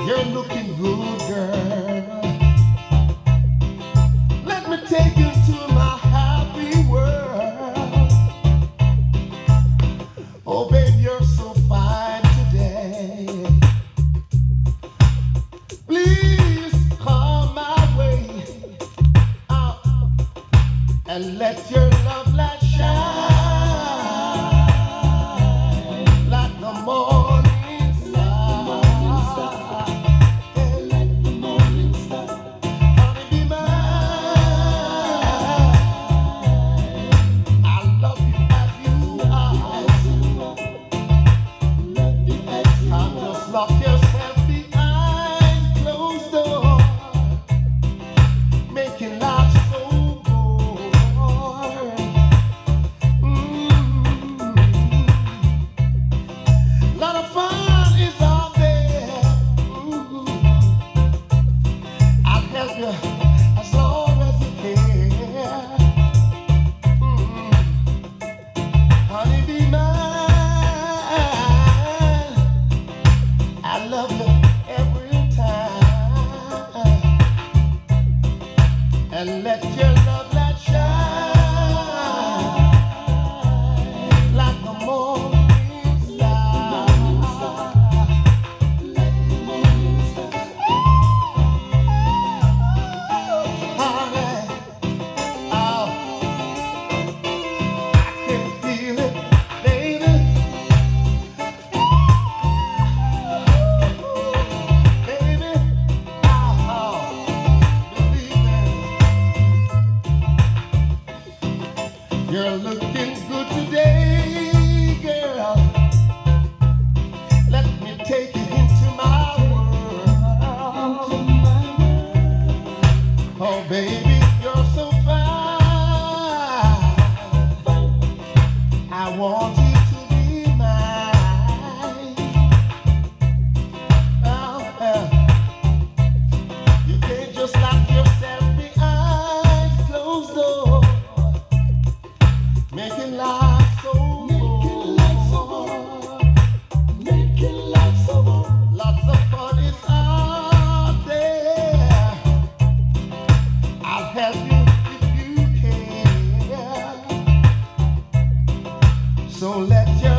You're looking good, girl. Let me take you to my happy world. Oh, babe, you're so fine today. Please come my way and let your love light shine like the morning star. Like the morning star. Honey, be mine. I love you as you are. I'm just lock yourself behind closed door, making life so boring. Lot of fun is out there. I'll help you as long as you can. Honey, be mine. I love you every time. And let your love light shine like the morning star. Honey, oh, I can feel it, baby. Baby, oh, believe me. You're looking good today, girl. Let me take you into my world. Oh, baby, you're so fine. I want you to be mine. Oh, you can't just lock yourself behind closed doors, making life so boring. Lots of fun is out there. I'll help you if you can. So let your